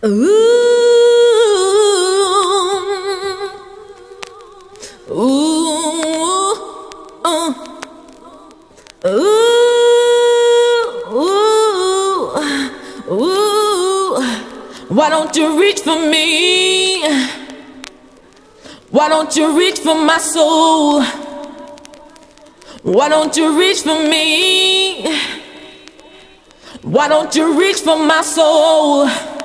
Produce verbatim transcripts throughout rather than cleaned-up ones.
Ooh, ooh, uh, ooh, ooh, ooh. Why don't you reach for me? Why don't you reach for my soul? Why don't you reach for me? Why don't you reach for my soul?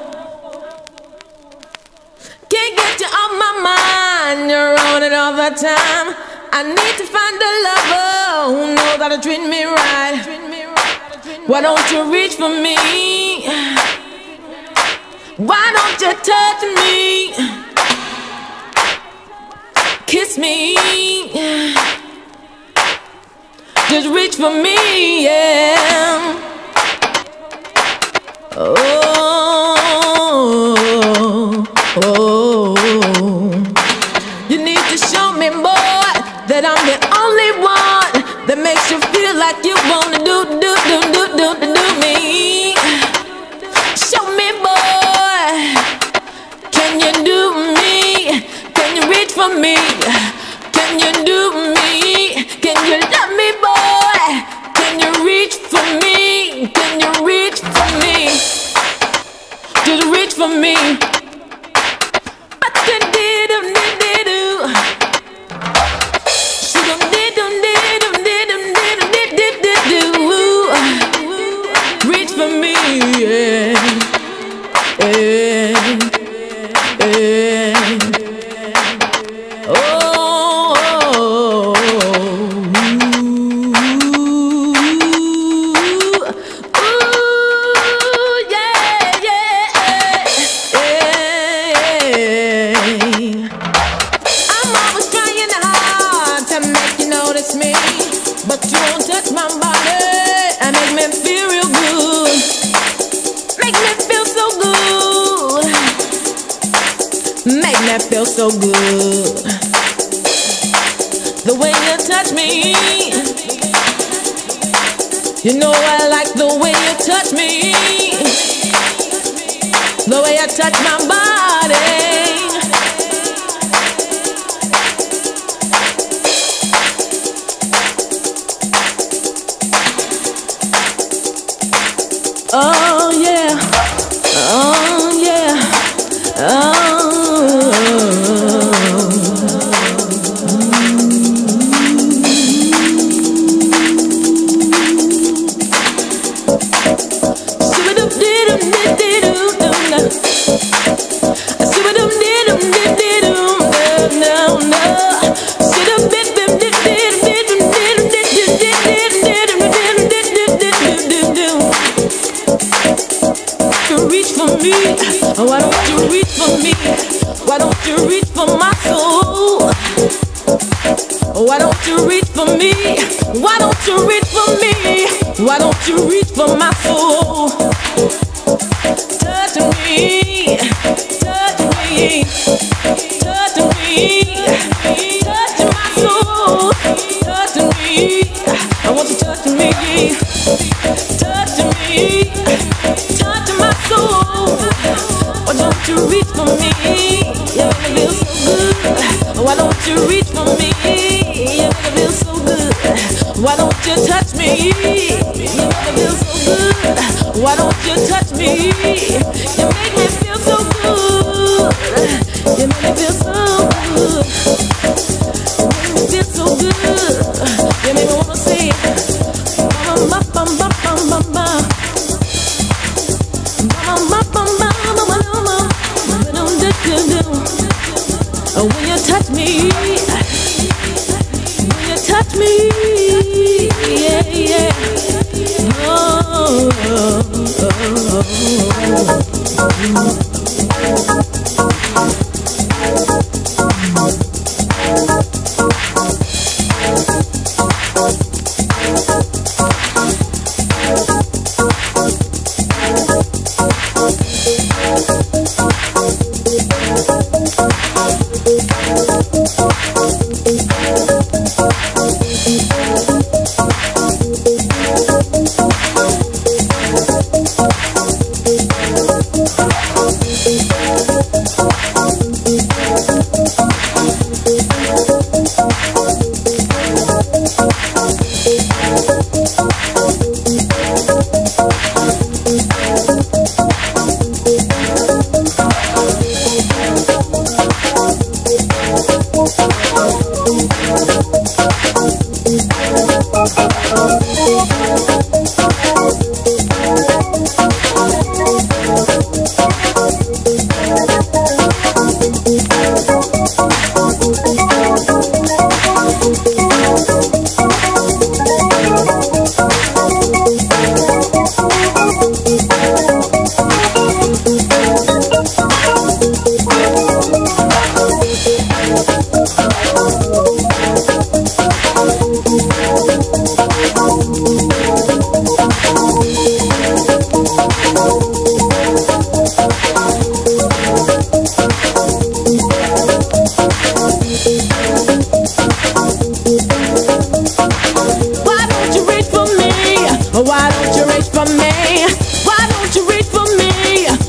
Can't get you off my mind, you're on it all the time. I need to find a lover who knows how to treat me right. Why don't you reach for me? Why don't you touch me? Kiss me. Just reach for me, yeah. Oh, oh, you need to show me, boy, that I'm the only one that makes you feel like you wanna do, do, do, do, do, do, do me. Show me, boy, can you do me? Can you reach for me? Can you do me? Can you love me, boy? Can you reach for me? Can you reach for me? Just reach for me. Reach for me, yeah, yeah, yeah. Oh, ooh, yeah, yeah, yeah. I'm always trying hard to make you notice me, but you won't touch my body and make me feel real good. Make me feel so good. Make me feel so good. The way you touch me, you know I like the way you touch me. The way you touch my body. Oh yeah, oh yeah, oh. Why don't you reach for me? Why don't you reach for my soul? Why don't you reach for me? Why don't you reach for me? Why don't you reach for my soul? Touch me, touch me, touch me, touch my soul. Touch me, I want you to touch me, touch me, touch my soul. Why don't you reach for me? You make me feel so good. Why don't you reach for me? You make me feel so good. Why don't you touch me? You make me feel so good. Why don't you touch me? You make me feel so good. You make me feel so good. You make me feel so good. You make me wanna say, bum bum bum bum bum bum bum. When you touch me, when you touch me, yeah, yeah. Oh, oh, oh,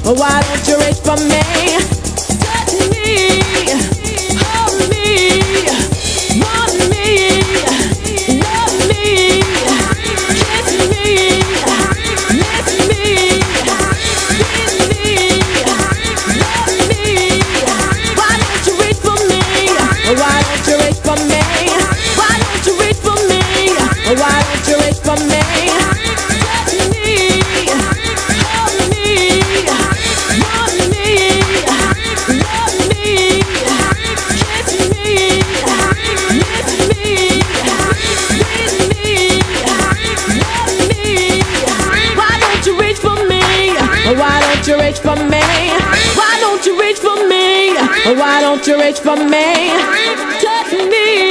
Why don't you reach for me? Touch me, hold me, want me, love me, kiss me, miss me, squeeze me, love me. Why don't you reach for me? Why don't you reach for me? Why don't you reach for me? Why don't you reach for me? Touch me, hold me, want me, love me, kiss me, miss me, squeeze me, love me. Why don't you reach for me? Why don't you reach for me? Why don't you reach for me? Why don't you reach for me? Touch me.